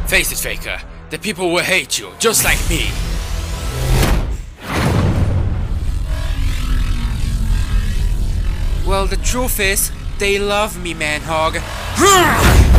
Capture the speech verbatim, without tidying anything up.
Face it, Faker. The people will hate you, just like me. Well, the truth is, they love me, Manhog.